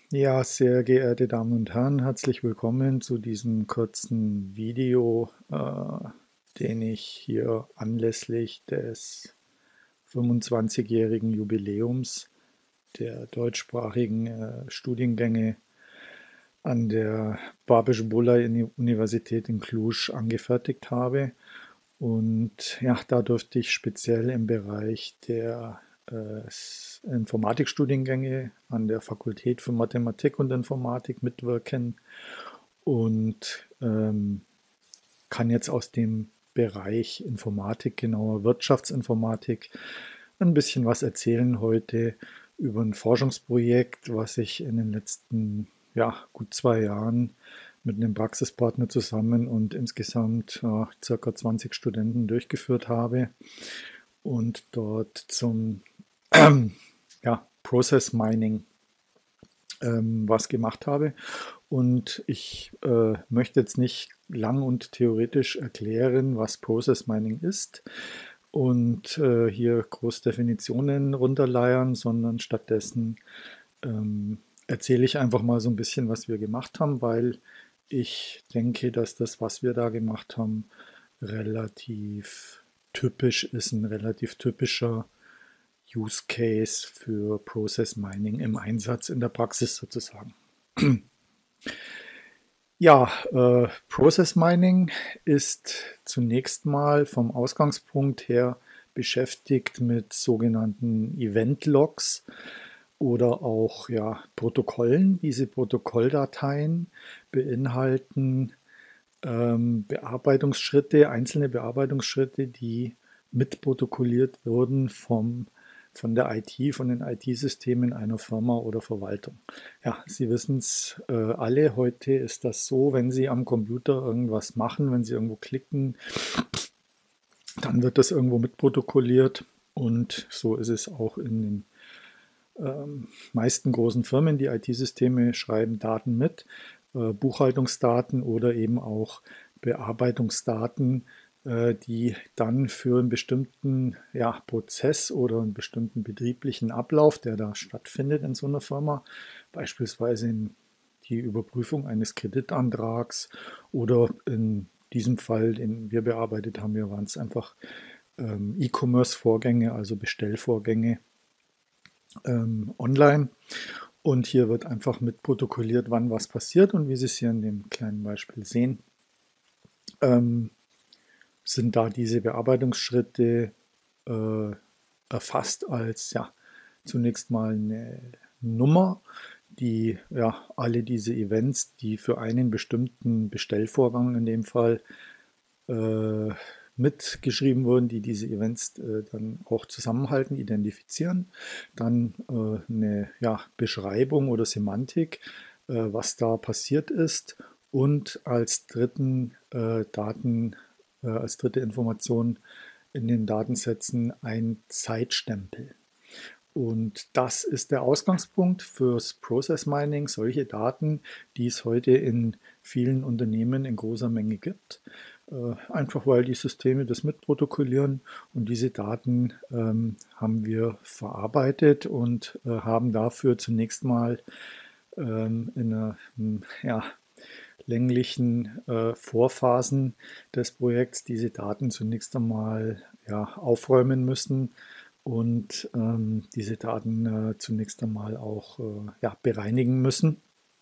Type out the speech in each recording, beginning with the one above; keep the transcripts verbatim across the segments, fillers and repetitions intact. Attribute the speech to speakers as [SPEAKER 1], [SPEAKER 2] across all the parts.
[SPEAKER 1] Ja, sehr geehrte Damen und Herren, herzlich willkommen zu diesem kurzen Video, äh, den ich hier anlässlich des fünfundzwanzigjährigen Jubiläums der deutschsprachigen äh, Studiengänge an der Babeș Bolyai Universität in Cluj angefertigt habe. Und ja, da durfte ich speziell im Bereich der äh, Informatikstudiengänge an der Fakultät für Mathematik und Informatik mitwirken und ähm, kann jetzt aus dem Bereich Informatik, genauer Wirtschaftsinformatik, ein bisschen was erzählen heute über ein Forschungsprojekt, was ich in den letzten ja, gut zwei Jahren mit einem Praxispartner zusammen und insgesamt äh, circa zwanzig Studenten durchgeführt habe und dort zum ja, Process Mining ähm, was gemacht habe. Und ich äh, möchte jetzt nicht lang und theoretisch erklären, was Process Mining ist und äh, hier groß Definitionen runterleiern, sondern stattdessen ähm, erzähle ich einfach mal so ein bisschen, was wir gemacht haben, weil ich denke, dass das, was wir da gemacht haben, relativ typisch ist, ein relativ typischer Use Case für Process Mining im Einsatz in der Praxis sozusagen. Ja, äh, Process Mining ist zunächst mal vom Ausgangspunkt her beschäftigt mit sogenannten Event Logs oder auch ja, Protokollen. Diese Protokolldateien beinhalten ähm, Bearbeitungsschritte, einzelne Bearbeitungsschritte, die mitprotokolliert wurden vom, von der I T, von den I T-Systemen einer Firma oder Verwaltung. Ja, Sie wissen es äh, alle, heute ist das so, wenn Sie am Computer irgendwas machen, wenn Sie irgendwo klicken, dann wird das irgendwo mitprotokolliert und so ist es auch in den ähm, meisten großen Firmen. Die I T-Systeme schreiben Daten mit, äh, Buchhaltungsdaten oder eben auch Bearbeitungsdaten, äh, die dann für einen bestimmten ja, Prozess oder einen bestimmten betrieblichen Ablauf, der da stattfindet in so einer Firma, beispielsweise in die Überprüfung eines Kreditantrags oder in diesem Fall, den wir bearbeitet haben, waren es einfach ähm, E-Commerce-Vorgänge, also Bestellvorgänge ähm, online. Und hier wird einfach mit protokolliert, wann was passiert. Und wie Sie es hier in dem kleinen Beispiel sehen, ähm, sind da diese Bearbeitungsschritte äh, erfasst als ja zunächst mal eine Nummer, die ja alle diese Events, die für einen bestimmten Bestellvorgang in dem Fall äh, mitgeschrieben wurden, die diese Events äh, dann auch zusammenhalten, identifizieren. Dann äh, eine ja, Beschreibung oder Semantik, äh, was da passiert ist. Und als dritten äh, Daten, äh, als dritte Information in den Datensätzen ein Zeitstempel. Und das ist der Ausgangspunkt fürs Process Mining, solche Daten, die es heute in vielen Unternehmen in großer Menge gibt. Äh, einfach weil die Systeme das mitprotokollieren und diese Daten ähm, haben wir verarbeitet und äh, haben dafür zunächst mal ähm, in einer ja, länglichen äh, Vorphasen des Projekts diese Daten zunächst einmal ja, aufräumen müssen und ähm, diese Daten äh, zunächst einmal auch äh, ja, bereinigen müssen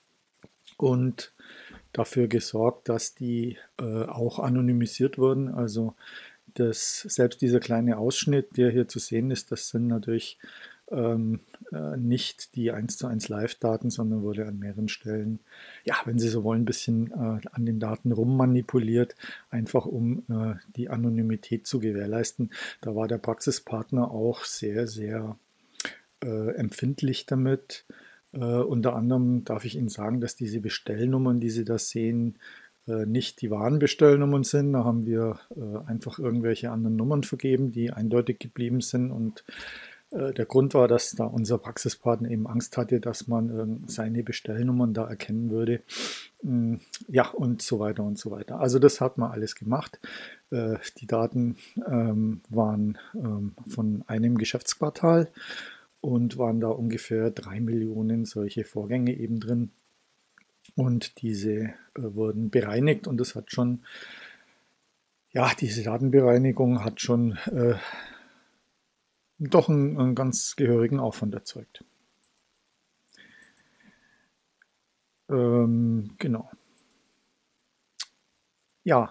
[SPEAKER 1] und dafür gesorgt, dass die äh, auch anonymisiert wurden. Also das, selbst dieser kleine Ausschnitt, der hier zu sehen ist, das sind natürlich ähm, äh, nicht die eins zu eins Live-Daten, sondern wurde an mehreren Stellen, ja, wenn Sie so wollen, ein bisschen äh, an den Daten rummanipuliert, einfach um äh, die Anonymität zu gewährleisten. Da war der Praxispartner auch sehr, sehr äh, empfindlich damit. Äh, unter anderem darf ich Ihnen sagen, dass diese Bestellnummern, die Sie da sehen, äh, nicht die wahren Bestellnummern sind. Da haben wir äh, einfach irgendwelche anderen Nummern vergeben, die eindeutig geblieben sind. Und äh, der Grund war, dass da unser Praxispartner eben Angst hatte, dass man äh, seine Bestellnummern da erkennen würde. Mm, Ja, und so weiter und so weiter. Also das hat man alles gemacht. Äh, die Daten ähm, waren ähm, von einem Geschäftsquartal und waren da ungefähr drei Millionen solche Vorgänge eben drin. Und diese äh, wurden bereinigt und das hat schon, ja, diese Datenbereinigung hat schon äh, doch einen, einen ganz gehörigen Aufwand erzeugt. Ähm, genau. Ja,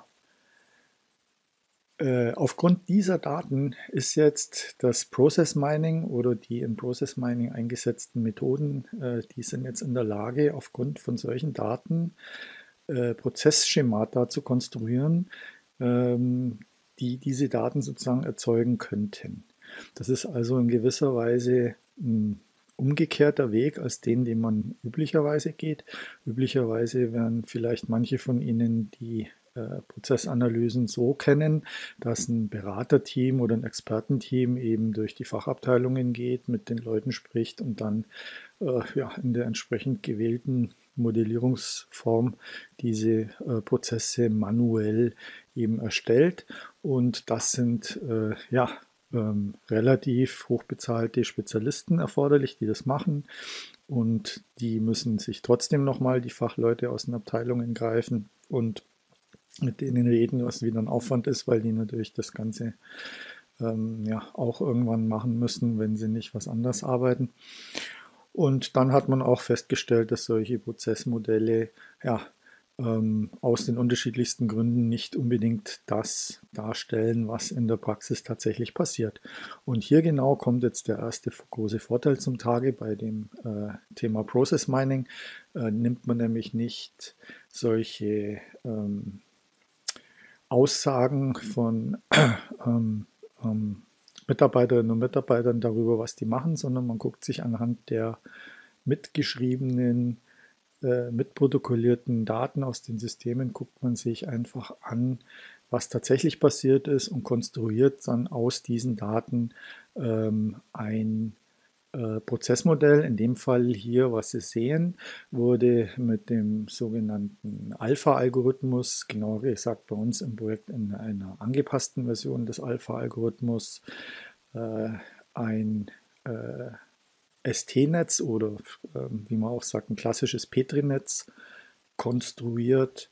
[SPEAKER 1] äh, aufgrund dieser Daten ist jetzt das Process Mining oder die im Process Mining eingesetzten Methoden, äh, die sind jetzt in der Lage, aufgrund von solchen Daten äh, Prozessschemata zu konstruieren, ähm, die diese Daten sozusagen erzeugen könnten. Das ist also in gewisser Weise ein umgekehrter Weg als den, den man üblicherweise geht. Üblicherweise werden vielleicht manche von Ihnen die äh, Prozessanalysen so kennen, dass ein Beraterteam oder ein Expertenteam eben durch die Fachabteilungen geht, mit den Leuten spricht und dann äh, ja, in der entsprechend gewählten Modellierungsform diese äh, Prozesse manuell eben erstellt. Und das sind äh, ja ähm, relativ hochbezahlte Spezialisten erforderlich, die das machen. Und die müssen sich trotzdem nochmal die Fachleute aus den Abteilungen greifen und mit denen reden, was wieder ein Aufwand ist, weil die natürlich das Ganze ähm, ja auch irgendwann machen müssen, wenn sie nicht was anders arbeiten. Und dann hat man auch festgestellt, dass solche Prozessmodelle ja, ähm, aus den unterschiedlichsten Gründen nicht unbedingt das darstellen, was in der Praxis tatsächlich passiert. Und hier genau kommt jetzt der erste große Vorteil zum Tage bei dem äh, Thema Process Mining. Äh, nimmt man nämlich nicht solche ähm, Aussagen von ähm, ähm, Mitarbeiterinnen und Mitarbeitern darüber, was die machen, sondern man guckt sich anhand der mitgeschriebenen, äh, mitprotokollierten Daten aus den Systemen, guckt man sich einfach an, was tatsächlich passiert ist und konstruiert dann aus diesen Daten ähm, ein äh, Prozessmodell. In dem Fall hier, was Sie sehen, wurde mit dem sogenannten Alpha-Algorithmus, genauer gesagt bei uns im Projekt in einer angepassten Version des Alpha-Algorithmus, äh, ein äh, S T-Netz oder äh, wie man auch sagt, ein klassisches Petri-Netz konstruiert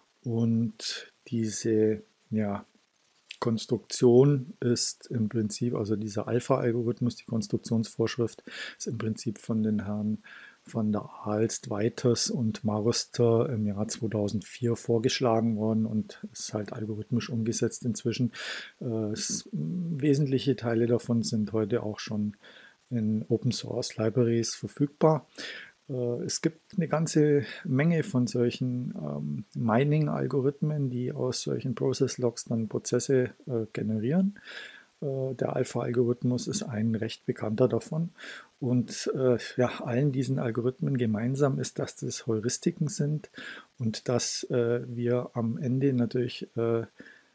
[SPEAKER 1] und diese ja, Konstruktion ist im Prinzip, also dieser Alpha-Algorithmus, die Konstruktionsvorschrift, ist im Prinzip von den Herren von der Aalst, Weiters und Maruster im Jahr zweitausendvier vorgeschlagen worden und ist halt algorithmisch umgesetzt inzwischen. Äh, es, wesentliche Teile davon sind heute auch schon in Open Source Libraries verfügbar. Es gibt eine ganze Menge von solchen ähm, Mining-Algorithmen, die aus solchen Process-Logs dann Prozesse äh, generieren. Äh, der Alpha-Algorithmus ist ein recht bekannter davon. Und äh, ja, allen diesen Algorithmen gemeinsam ist, dass das Heuristiken sind und dass äh, wir am Ende natürlich äh,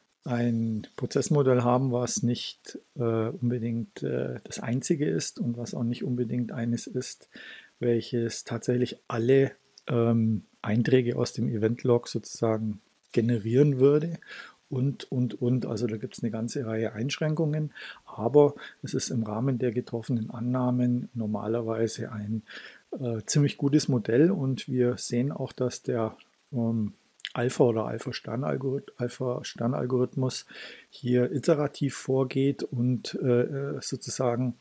[SPEAKER 1] ein Prozessmodell haben, was nicht äh, unbedingt äh, das einzige ist und was auch nicht unbedingt eines ist, welches tatsächlich alle ähm, Einträge aus dem Event-Log sozusagen generieren würde. Und, und, und. Also da gibt es eine ganze Reihe Einschränkungen, aber es ist im Rahmen der getroffenen Annahmen normalerweise ein äh, ziemlich gutes Modell und wir sehen auch, dass der ähm, Alpha- oder Alpha-Stern-Algorithmus Alpha hier iterativ vorgeht und äh, sozusagen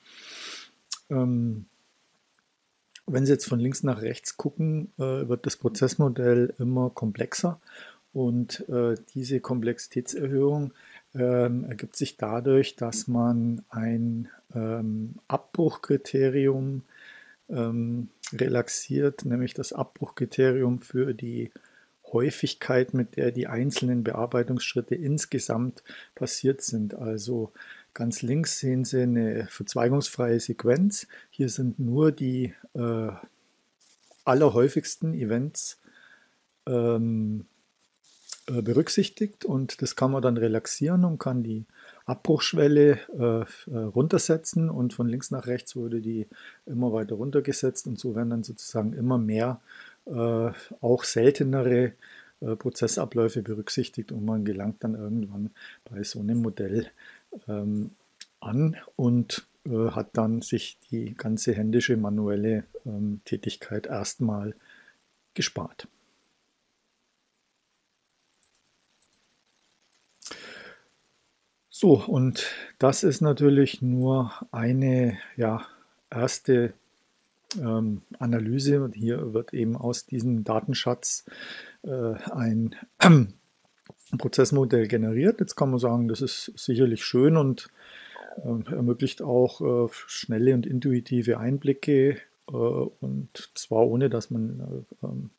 [SPEAKER 1] ähm, wenn Sie jetzt von links nach rechts gucken, äh, wird das Prozessmodell immer komplexer und äh, diese Komplexitätserhöhung ähm, ergibt sich dadurch, dass man ein ähm, Abbruchkriterium ähm, relaxiert, nämlich das Abbruchkriterium für die Häufigkeit, mit der die einzelnen Bearbeitungsschritte insgesamt passiert sind. Also ganz links sehen Sie eine verzweigungsfreie Sequenz. Hier sind nur die äh, allerhäufigsten Events ähm, äh, berücksichtigt und das kann man dann relaxieren und kann die Abbruchschwelle äh, runtersetzen und von links nach rechts wurde die immer weiter runtergesetzt und so werden dann sozusagen immer mehr äh, auch seltenere äh, Prozessabläufe berücksichtigt und man gelangt dann irgendwann bei so einem Modell ähm, an und äh, hat dann sich die ganze händische manuelle ähm, Tätigkeit erstmal gespart. So, und das ist natürlich nur eine, ja, erste ähm, Analyse. Und hier wird eben aus diesem Datenschatz äh, ein Prozessmodell generiert. Jetzt kann man sagen, das ist sicherlich schön und äh, ermöglicht auch äh, schnelle und intuitive Einblicke, äh, und zwar ohne, dass man äh, ähm,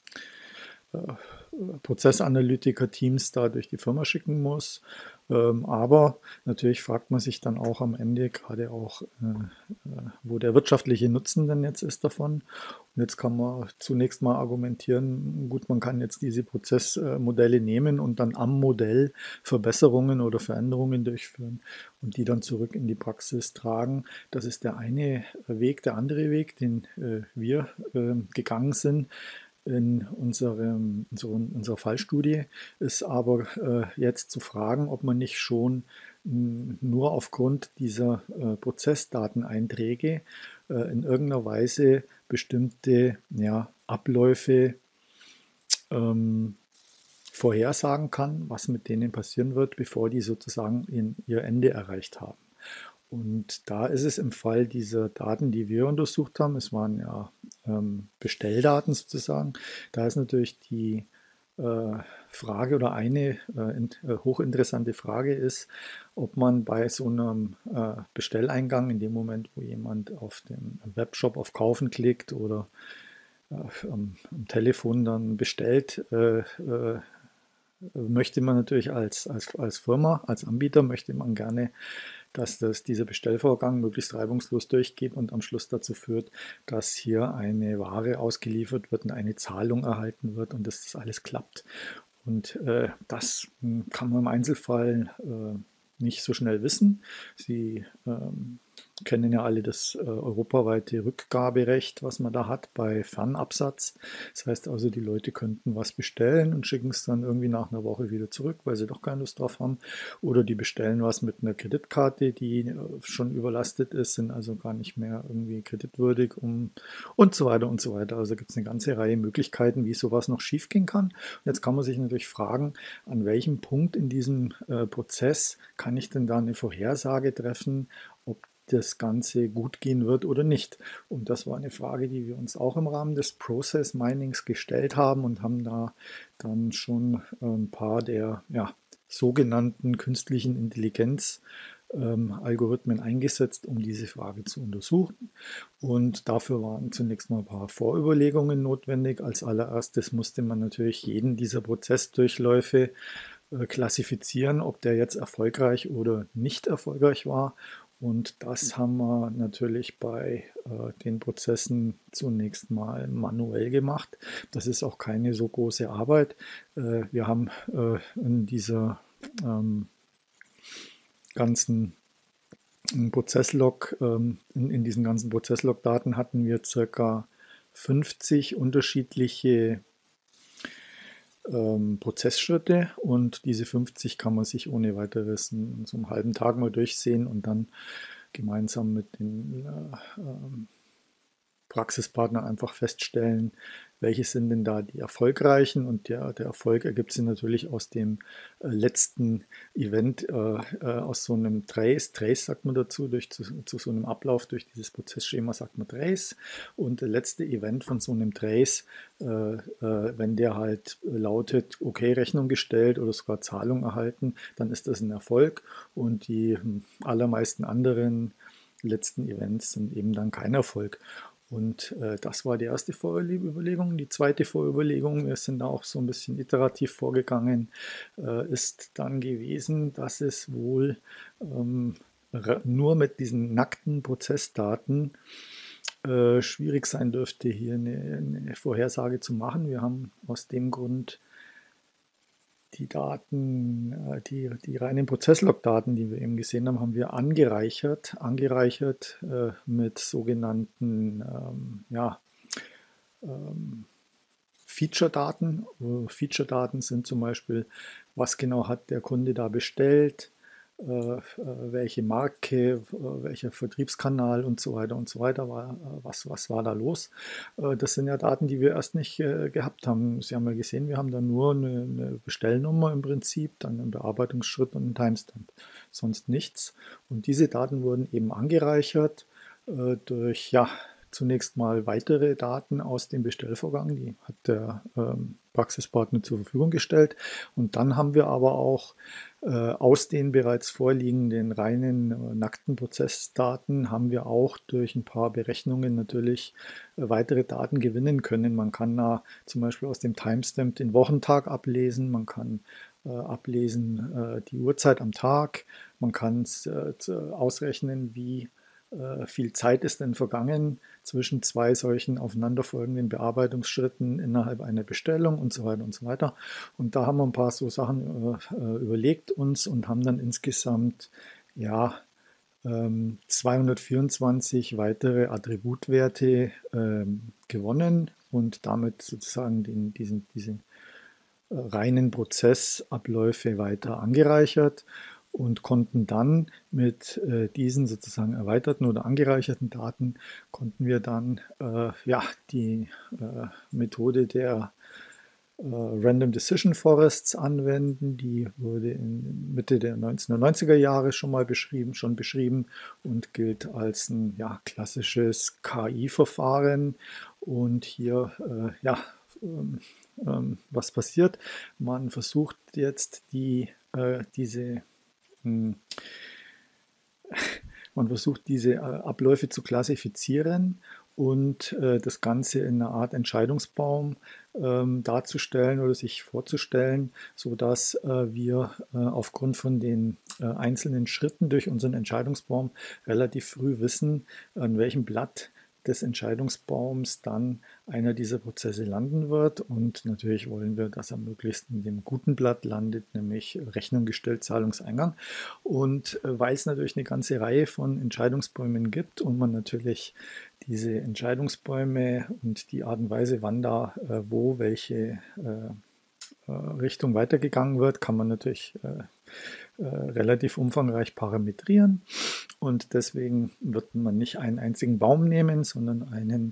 [SPEAKER 1] Prozessanalytiker-Teams da durch die Firma schicken muss. Ähm, aber natürlich fragt man sich dann auch am Ende gerade auch, äh, wo der wirtschaftliche Nutzen denn jetzt ist davon. Und jetzt kann man zunächst mal argumentieren, gut, man kann jetzt diese Prozessmodelle nehmen und dann am Modell Verbesserungen oder Veränderungen durchführen und die dann zurück in die Praxis tragen. Das ist der eine Weg. Der andere Weg, den äh, wir äh, gegangen sind, in unserem, in unserer Fallstudie ist aber äh, jetzt zu fragen, ob man nicht schon mh, nur aufgrund dieser äh, Prozessdateneinträge äh, in irgendeiner Weise bestimmte ja, Abläufe ähm, vorhersagen kann, was mit denen passieren wird, bevor die sozusagen in ihr Ende erreicht haben. Und da ist es im Fall dieser Daten, die wir untersucht haben, es waren ja ähm, Bestelldaten sozusagen, da ist natürlich die äh, Frage oder eine äh, in, äh, hochinteressante Frage ist, ob man bei so einem äh, Bestelleingang, in dem Moment, wo jemand auf dem Webshop auf Kaufen klickt oder äh, am, am Telefon dann bestellt, äh, äh, möchte man natürlich als, als, als Firma, als Anbieter, möchte man gerne, dass das, dieser Bestellvorgang möglichst reibungslos durchgeht und am Schluss dazu führt, dass hier eine Ware ausgeliefert wird und eine Zahlung erhalten wird und dass das alles klappt. Und äh, das mh, kann man im Einzelfall äh, nicht so schnell wissen. Sie ähm, kennen ja alle das äh, europaweite Rückgaberecht, was man da hat bei Fernabsatz. Das heißt also, die Leute könnten was bestellen und schicken es dann irgendwie nach einer Woche wieder zurück, weil sie doch keine Lust drauf haben. Oder die bestellen was mit einer Kreditkarte, die äh, schon überlastet ist, sind also gar nicht mehr irgendwie kreditwürdig um, und so weiter und so weiter. Also gibt es eine ganze Reihe Möglichkeiten, wie sowas noch schiefgehen kann. Und jetzt kann man sich natürlich fragen, an welchem Punkt in diesem äh, Prozess kann ich denn da eine Vorhersage treffen, ob das Ganze gut gehen wird oder nicht. Und das war eine Frage, die wir uns auch im Rahmen des Process Minings gestellt haben und haben da dann schon ein paar der ja, sogenannten künstlichen Intelligenz ähm, Algorithmen eingesetzt, um diese Frage zu untersuchen. Und dafür waren zunächst mal ein paar Vorüberlegungen notwendig. Als allererstes musste man natürlich jeden dieser Prozessdurchläufe äh, klassifizieren, ob der jetzt erfolgreich oder nicht erfolgreich war. Und das haben wir natürlich bei äh, den Prozessen zunächst mal manuell gemacht. Das ist auch keine so große Arbeit. Äh, wir haben äh, in dieser ähm, ganzen Prozesslog, ähm, in, in diesen ganzen Prozesslog-Daten hatten wir circa fünfzig unterschiedliche ähm, Prozessschritte und diese fünfzig kann man sich ohne weiteres in so einem halben Tag mal durchsehen und dann gemeinsam mit den äh, ähm, Praxispartnern einfach feststellen, welche sind denn da die erfolgreichen, und der, der Erfolg ergibt sich natürlich aus dem äh, letzten Event, äh, äh, aus so einem Trace, Trace sagt man dazu, durch, zu, zu so einem Ablauf durch dieses Prozessschema sagt man Trace, und der letzte Event von so einem Trace, äh, äh, wenn der halt lautet, okay, Rechnung gestellt oder sogar Zahlung erhalten, dann ist das ein Erfolg, und die hm, allermeisten anderen letzten Events sind eben dann kein Erfolg. Und äh, das war die erste Vorüberlegung. Die zweite Vorüberlegung, wir sind da auch so ein bisschen iterativ vorgegangen, äh, ist dann gewesen, dass es wohl ähm, nur mit diesen nackten Prozessdaten äh, schwierig sein dürfte, hier eine, eine Vorhersage zu machen. Wir haben aus dem Grund die Daten, äh, die, die reinen Prozesslog-Daten, die wir eben gesehen haben, haben wir angereichert, angereichert äh, mit sogenannten ähm, ja, ähm, Feature-Daten. Feature-Daten sind zum Beispiel, was genau hat der Kunde da bestellt, äh, äh, welche Marke, äh, welcher Vertriebskanal und so weiter und so weiter war, äh, was, was war da los. Äh, das sind ja Daten, die wir erst nicht äh, gehabt haben. Sie haben ja gesehen, wir haben da nur eine, eine Bestellnummer im Prinzip, dann einen Bearbeitungsschritt und einen Timestamp, sonst nichts. Und diese Daten wurden eben angereichert äh, durch, ja, zunächst mal weitere Daten aus dem Bestellvorgang, die hat der ähm, Praxispartner zur Verfügung gestellt. Und dann haben wir aber auch äh, aus den bereits vorliegenden reinen äh, nackten Prozessdaten haben wir auch durch ein paar Berechnungen natürlich äh, weitere Daten gewinnen können. Man kann da zum Beispiel aus dem Timestamp den Wochentag ablesen, man kann äh, ablesen äh, die Uhrzeit am Tag, man kann äh, ausrechnen, wie äh, viel Zeit ist denn vergangen zwischen zwei solchen aufeinanderfolgenden Bearbeitungsschritten innerhalb einer Bestellung und so weiter und so weiter. Und da haben wir ein paar so Sachen äh, überlegt uns und haben dann insgesamt ja ähm, zweihundertvierundzwanzig weitere Attributwerte ähm, gewonnen und damit sozusagen den, diesen, diese äh, reinen Prozessabläufe weiter angereichert und konnten dann mit äh, diesen sozusagen erweiterten oder angereicherten Daten konnten wir dann äh, ja, die äh, Methode der äh, Random Decision Forests anwenden. Die wurde in Mitte der neunzehnhundertneunziger Jahre schon mal beschrieben, schon beschrieben und gilt als ein ja, klassisches K I-Verfahren. Und hier äh, ja, ähm, ähm, was passiert? Man versucht jetzt die, äh, diese mh, man versucht diese äh, Abläufe zu klassifizieren und äh, das Ganze in einer Art Entscheidungsbaum ähm, darzustellen oder sich vorzustellen, sodass äh, wir äh, aufgrund von den äh, einzelnen Schritten durch unseren Entscheidungsbaum relativ früh wissen, an welchem Blatt des Entscheidungsbaums dann einer dieser Prozesse landen wird. Und natürlich wollen wir, dass er möglichst in dem guten Blatt landet, nämlich Rechnung gestellt, Zahlungseingang. Und äh, weil es natürlich eine ganze Reihe von Entscheidungsbäumen gibt und man natürlich diese Entscheidungsbäume und die Art und Weise, wann da äh, wo welche äh, Richtung weitergegangen wird, kann man natürlich äh, äh, relativ umfangreich parametrieren. Und deswegen wird man nicht einen einzigen Baum nehmen, sondern einen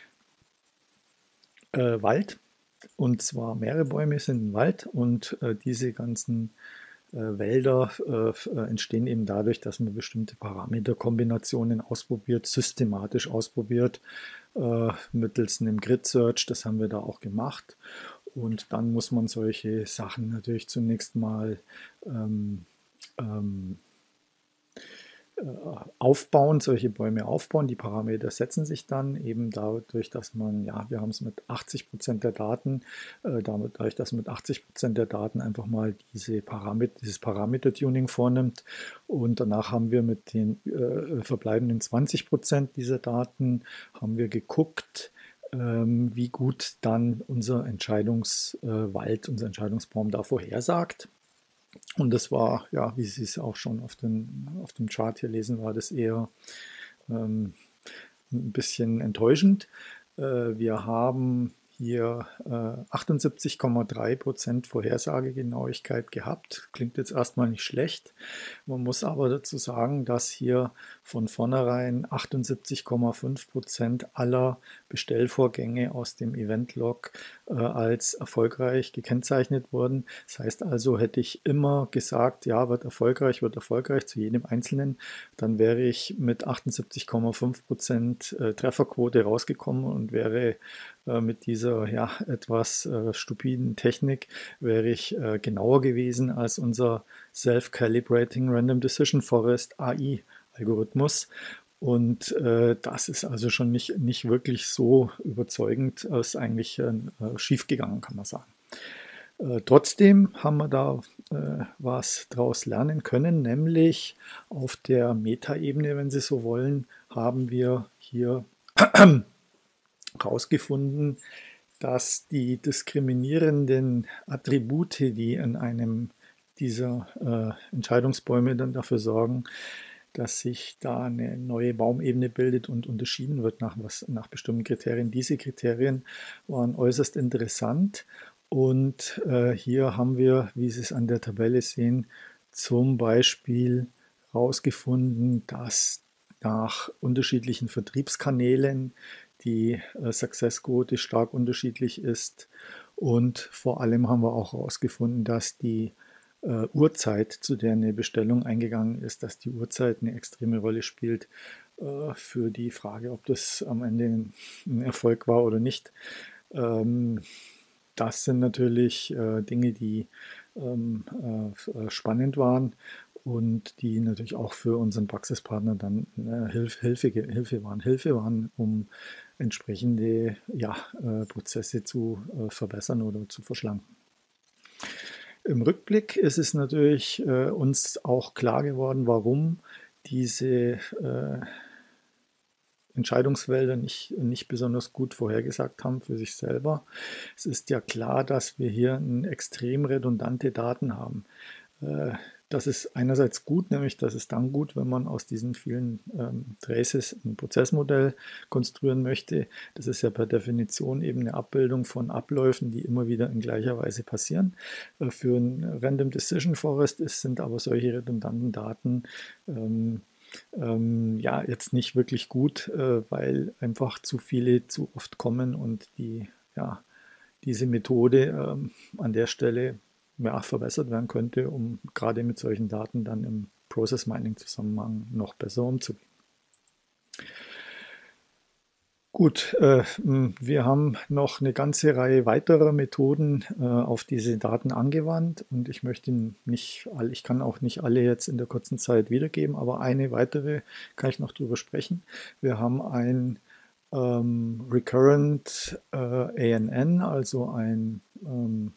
[SPEAKER 1] äh, Wald. Und zwar mehrere Bäume sind ein Wald und äh, diese ganzen äh, Wälder äh, entstehen eben dadurch, dass man bestimmte Parameterkombinationen ausprobiert, systematisch ausprobiert, äh, mittels einem Grid Search. Das haben wir da auch gemacht. Und dann muss man solche Sachen natürlich zunächst mal ähm, ähm, aufbauen, solche Bäume aufbauen. Die Parameter setzen sich dann eben dadurch, dass man, ja, wir haben es mit achtzig Prozent der Daten, äh, damit, dadurch, dass man mit achtzig Prozent der Daten einfach mal diese Parameter, dieses Parameter-Tuning vornimmt. Und danach haben wir mit den äh, verbleibenden zwanzig Prozent dieser Daten, haben wir geguckt, ähm, wie gut dann unser Entscheidungswald, äh, unser Entscheidungsbaum da vorhersagt. Und das war, ja, wie Sie es auch schon auf, den, auf dem Chart hier lesen, war das eher ähm, ein bisschen enttäuschend. Äh, wir haben hier äh, achtundsiebzig Komma drei Prozent Vorhersagegenauigkeit gehabt. Klingt jetzt erstmal nicht schlecht. Man muss aber dazu sagen, dass hier von vornherein achtundsiebzig Komma fünf Prozent aller Bestellvorgänge aus dem Event-Log äh, als erfolgreich gekennzeichnet wurden. Das heißt also, hätte ich immer gesagt, ja, wird erfolgreich, wird erfolgreich zu jedem Einzelnen, dann wäre ich mit achtundsiebzig Komma fünf Prozent äh, Trefferquote rausgekommen und wäre äh, mit dieser ja, etwas äh, stupiden Technik wäre ich äh, genauer gewesen als unser Self-Calibrating Random Decision Forest A I-Algorithmus. Und äh, das ist also schon nicht, nicht wirklich so überzeugend, ist eigentlich äh, schief gegangen, kann man sagen. Äh, trotzdem haben wir da äh, was daraus lernen können, nämlich auf der Metaebene, wenn Sie so wollen, haben wir hier herausgefunden, dass die diskriminierenden Attribute, die in einem dieser äh, Entscheidungsbäume dann dafür sorgen, dass sich da eine neue Baumebene bildet und unterschieden wird nach, was, nach bestimmten Kriterien. Diese Kriterien waren äußerst interessant und äh, hier haben wir, wie Sie es an der Tabelle sehen, zum Beispiel herausgefunden, dass nach unterschiedlichen Vertriebskanälen die äh, Successquote stark unterschiedlich ist. Und vor allem haben wir auch herausgefunden, dass die äh, Uhrzeit, zu der eine Bestellung eingegangen ist, dass die Uhrzeit eine extreme Rolle spielt äh, für die Frage, ob das am Ende ein, ein Erfolg war oder nicht. Ähm, das sind natürlich äh, Dinge, die ähm, äh, spannend waren und die natürlich auch für unseren Praxispartner dann äh, Hilf, Hilfe, Hilfe waren, Hilfe waren, um entsprechende ja, äh, Prozesse zu äh, verbessern oder zu verschlanken. Im Rückblick ist es natürlich äh, uns auch klar geworden, warum diese äh, Entscheidungswälder nicht, nicht besonders gut vorhergesagt haben für sich selber. Es ist ja klar, dass wir hier extrem redundante Daten haben. Äh, Das ist einerseits gut, nämlich das ist dann gut, wenn man aus diesen vielen ähm, Traces ein Prozessmodell konstruieren möchte. Das ist ja per Definition eben eine Abbildung von Abläufen, die immer wieder in gleicher Weise passieren. Äh, für ein Random Decision Forest ist, sind aber solche redundanten Daten ähm, ähm, ja jetzt nicht wirklich gut, äh, weil einfach zu viele zu oft kommen und die ja diese Methode ähm, an der Stelle ja, verbessert werden könnte, um gerade mit solchen Daten dann im Process Mining Zusammenhang noch besser umzugehen. Gut, äh, wir haben noch eine ganze Reihe weiterer Methoden äh, auf diese Daten angewandt und ich möchte nicht alle, ich kann auch nicht alle jetzt in der kurzen Zeit wiedergeben, aber eine weitere kann ich noch drüber sprechen. Wir haben ein ähm, Recurrent äh, A N N, also ein ähm,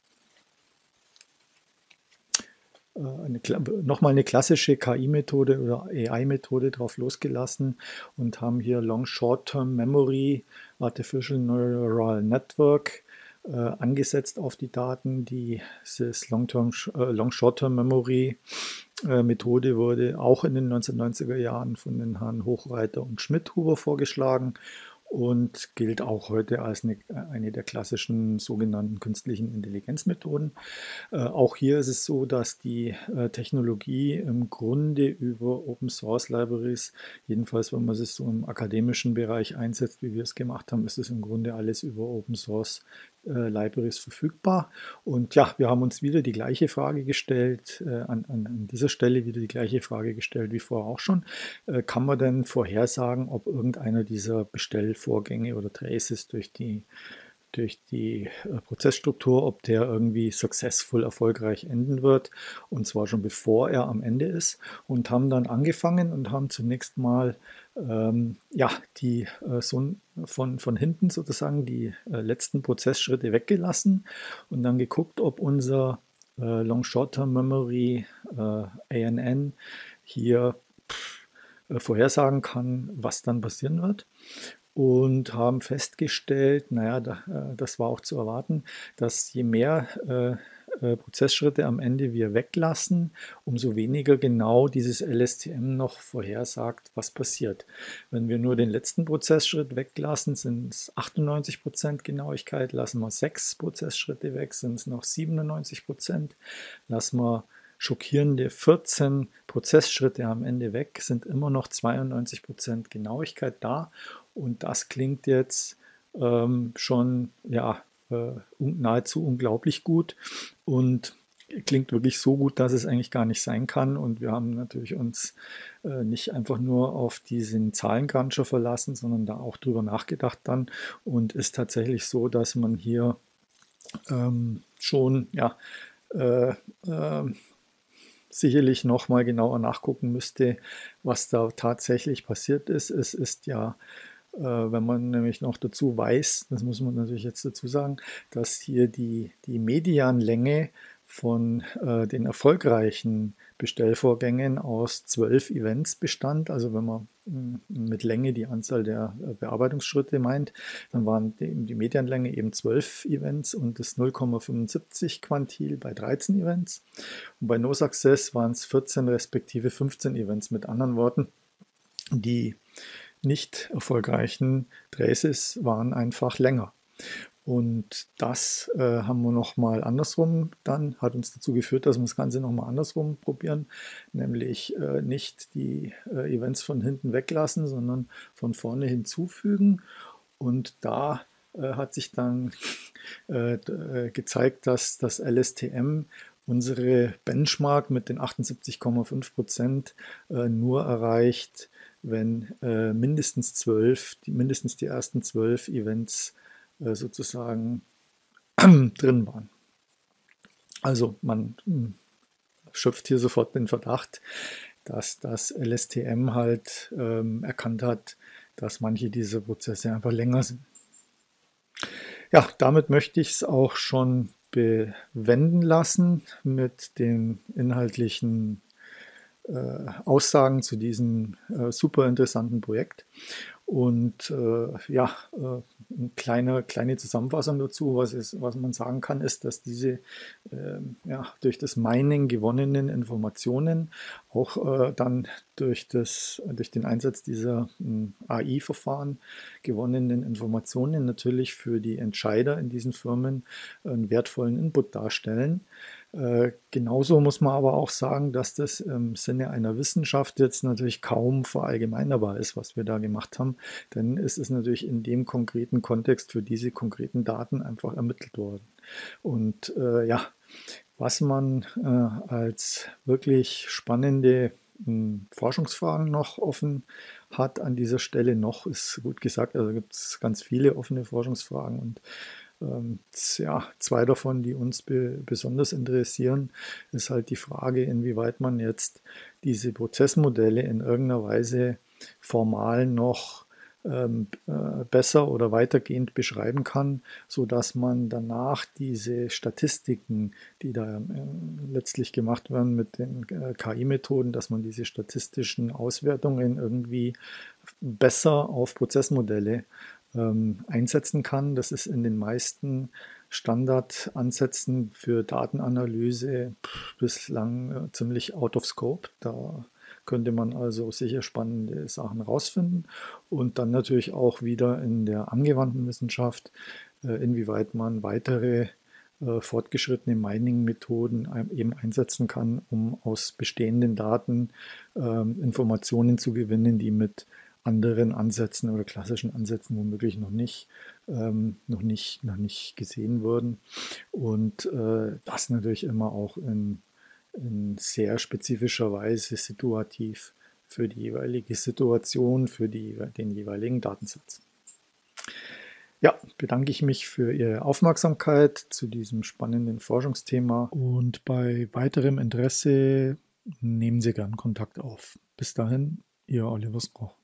[SPEAKER 1] eine, nochmal eine klassische K I-Methode oder A I-Methode drauf losgelassen und haben hier Long Short-Term Memory, Artificial Neural Network äh, angesetzt auf die Daten. Dieses Long-Term, äh, Long Short-Term Memory äh, Methode wurde auch in den neunzehnhundertneunziger Jahren von den Herren Hochreiter und Schmidhuber vorgeschlagen und gilt auch heute als eine, eine der klassischen sogenannten künstlichen Intelligenzmethoden. Äh, auch hier ist es so, dass die äh, Technologie im Grunde über Open Source Libraries, jedenfalls wenn man es so im akademischen Bereich einsetzt, wie wir es gemacht haben, ist es im Grunde alles über Open Source äh, Libraries verfügbar. Und ja, wir haben uns wieder die gleiche Frage gestellt, äh, an, an, an dieser Stelle wieder die gleiche Frage gestellt wie vorher auch schon. Äh, kann man denn vorhersagen, ob irgendeiner dieser Bestellvorgänge oder Traces durch die durch die äh, Prozessstruktur, ob der irgendwie successful, erfolgreich enden wird, und zwar schon bevor er am Ende ist, und haben dann angefangen und haben zunächst mal ähm, ja, die äh, so von, von hinten sozusagen die äh, letzten Prozessschritte weggelassen und dann geguckt, ob unser äh, Long Short-Term Memory äh, A N N hier pff, äh, vorhersagen kann, was dann passieren wird. Und haben festgestellt, naja, da, äh, das war auch zu erwarten, dass je mehr äh, äh, Prozessschritte am Ende wir weglassen, umso weniger genau dieses L S T M noch vorhersagt, was passiert. Wenn wir nur den letzten Prozessschritt weglassen, sind es achtundneunzig Prozent Genauigkeit, lassen wir sechs Prozessschritte weg, sind es noch siebenundneunzig Prozent, lassen wir schockierende vierzehn Prozessschritte am Ende weg, sind immer noch zweiundneunzig Prozent Genauigkeit da. Und das klingt jetzt ähm, schon ja, äh, nahezu unglaublich gut und klingt wirklich so gut, dass es eigentlich gar nicht sein kann. Und wir haben natürlich uns äh, nicht einfach nur auf diesen Zahlenkranscher verlassen, sondern da auch drüber nachgedacht dann. Und ist tatsächlich so, dass man hier ähm, schon ja, äh, äh, sicherlich noch mal genauer nachgucken müsste, was da tatsächlich passiert ist. Es ist ja, äh, wenn man nämlich noch dazu weiß, das muss man natürlich jetzt dazu sagen, dass hier die, die Medianlänge von äh, den erfolgreichen Bestellvorgängen aus zwölf Events bestand. Also wenn man mh, mit Länge die Anzahl der äh, Bearbeitungsschritte meint, dann waren die, die Medianlänge eben zwölf Events und das null Komma fünfundsiebzig Quantil bei dreizehn Events. Und bei No Success waren es vierzehn respektive fünfzehn Events. Mit anderen Worten, die nicht erfolgreichen Traces waren einfach länger. Und das äh, haben wir nochmal andersrum dann, hat uns dazu geführt, dass wir das Ganze nochmal andersrum probieren, nämlich äh, nicht die äh, Events von hinten weglassen, sondern von vorne hinzufügen. Und da äh, hat sich dann äh, äh, gezeigt, dass das L S T M unsere Benchmark mit den achtundsiebzig Komma fünf Prozent äh, nur erreicht, wenn äh, mindestens zwölf, die, mindestens die ersten zwölf Events äh, sozusagen drin waren. Also man mh, schöpft hier sofort den Verdacht, dass das L S T M halt ähm, erkannt hat, dass manche dieser Prozesse einfach länger sind. Ja, damit möchte ich es auch schon bewenden lassen mit den inhaltlichen äh, Aussagen zu diesem äh, super interessanten Projekt. Und äh, ja, äh, eine kleine, kleine Zusammenfassung dazu, was, ist, was man sagen kann, ist, dass diese äh, ja, durch das Mining gewonnenen Informationen auch äh, dann durch, das, durch den Einsatz dieser äh, A I-Verfahren gewonnenen Informationen natürlich für die Entscheider in diesen Firmen einen wertvollen Input darstellen. Äh, genauso muss man aber auch sagen, dass das im Sinne einer Wissenschaft jetzt natürlich kaum verallgemeinerbar ist, was wir da gemacht haben, denn es ist natürlich in dem konkreten Kontext für diese konkreten Daten einfach ermittelt worden. Und äh, ja, was man äh, als wirklich spannende mh, Forschungsfragen noch offen hat an dieser Stelle noch, ist gut gesagt, also gibt es ganz viele offene Forschungsfragen und ähm, ja, zwei davon, die uns be besonders interessieren, ist halt die Frage, inwieweit man jetzt diese Prozessmodelle in irgendeiner Weise formal noch ähm, äh, besser oder weitergehend beschreiben kann, sodass man danach diese Statistiken, die da äh, letztlich gemacht werden mit den äh, K I-Methoden, dass man diese statistischen Auswertungen irgendwie besser auf Prozessmodelle ähm, einsetzen kann. Das ist in den meisten Standardansätzen für Datenanalyse pff, bislang äh, ziemlich out of scope. Da könnte man also sicher spannende Sachen rausfinden und dann natürlich auch wieder in der angewandten Wissenschaft, äh, inwieweit man weitere äh, fortgeschrittene Mining-Methoden eben einsetzen kann, um aus bestehenden Daten äh, Informationen zu gewinnen, die mit anderen Ansätzen oder klassischen Ansätzen womöglich noch nicht, ähm, noch nicht, noch nicht gesehen wurden. Und äh, das natürlich immer auch in, in sehr spezifischer Weise situativ für die jeweilige Situation, für die, den jeweiligen Datensatz. Ja, bedanke ich mich für Ihre Aufmerksamkeit zu diesem spannenden Forschungsthema und bei weiterem Interesse nehmen Sie gern Kontakt auf. Bis dahin, Ihr Oliver Skroch.